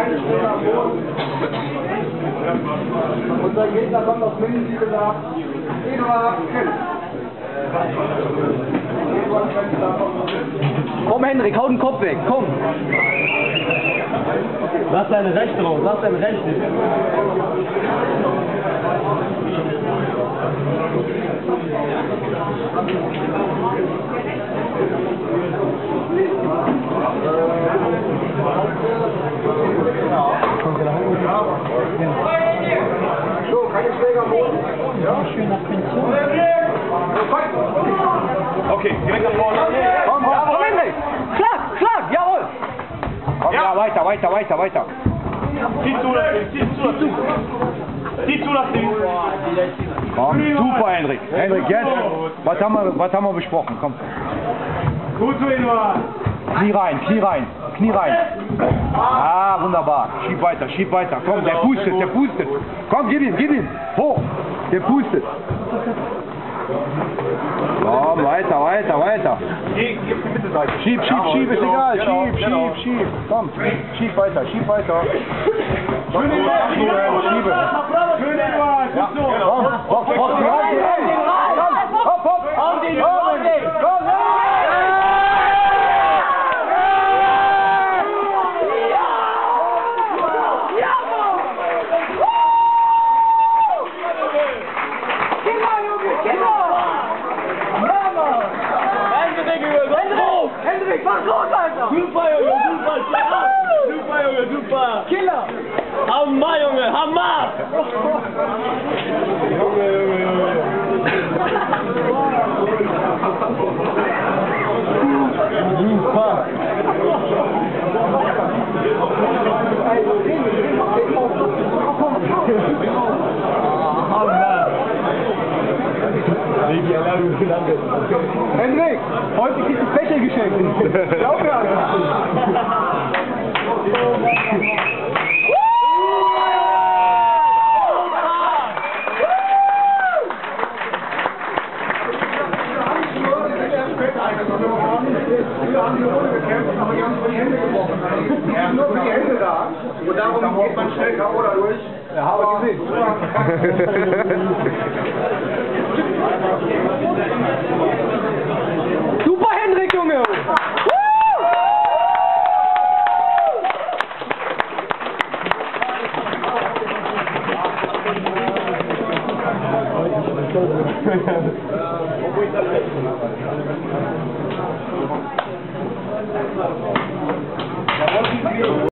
Unser Gegner kommt aus Minden, wie gesagt. Eduard Kill. Komm Hendrik, hau den Kopf weg, komm! Lass deine Rechte raus, lass deine Rechte. So, keine Schläger am Boden. Ja, schön nach Pension. Okay, direkt nach vorne. Komm, jawohl, Hendrik! Schlag, schlag, jawohl! Komm, ja, weiter. Zieh zu, das Ding, zieh zu, das Ding. Komm, super, Hendrik. Hendrik, jetzt, was haben wir besprochen? Komm. Gut so, Eduard. Knie rein. Ah, wunderbar. Schieb weiter. Komm, der pustet. Komm, gib ihm. Hoch. Der pustet. Komm, weiter. Geh auf die Mittelseite. Schieb, ist egal. Schieb. Komm, schieb weiter. Schön, Eduard. Schön, Eduard. Ja. Gut so. Komm, hopp. Hendrik, mach los, Alter! Super, Junge, super! Killer! Hammer, Junge, Hammer! Junge. Super. Hendrik, heute kriegst du Becher geschenkt. Glaub mir, Alter. Nur für die Hände da. Und darum geht man schnell K.O. dadurch. Ja, aber gesehen. Super, Hendrik, Junge! Woo!